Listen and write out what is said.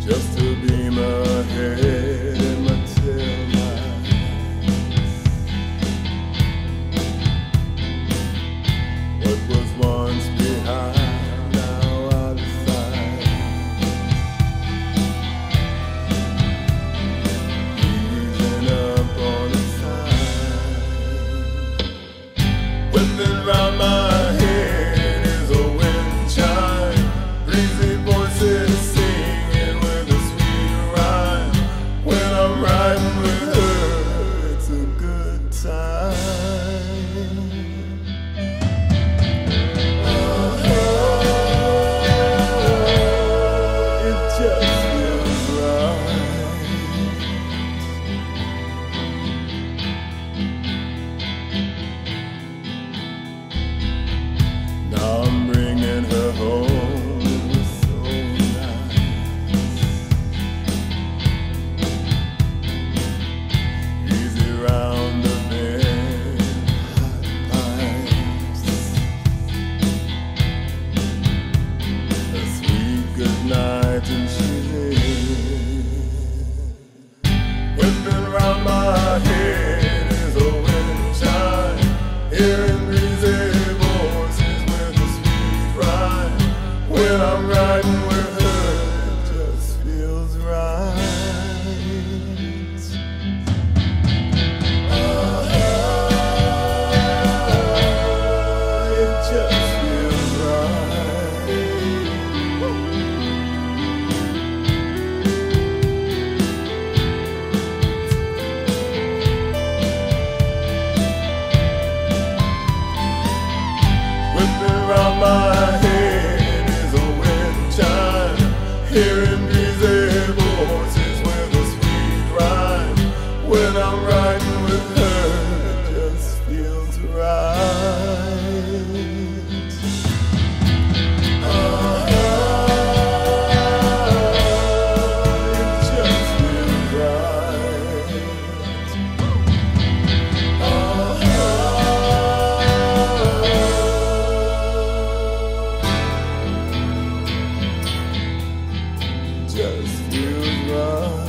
just to be my head and my tail light. What was once behind, now out of sight. Easing up on the side. Whipping round my head is a wind chime. Breezy voices singing with a sweet rhyme. When I'm riding with her, it's a good time. It just feels right. Now I'm bringing her home, it was so nice. Easy round the bend, hot pipes. A sweet good night and she's in. Whipping round my head is a wind chime. Hearing breezy voices with a sweet rhyme. When I'm riding with her, it just feels right. It just feels right. Whipping round my head is a wind chime. Hearing breezy voices with a sweet rhyme. When I'm riding with her, it just feels right. It just feels right. Just feels right.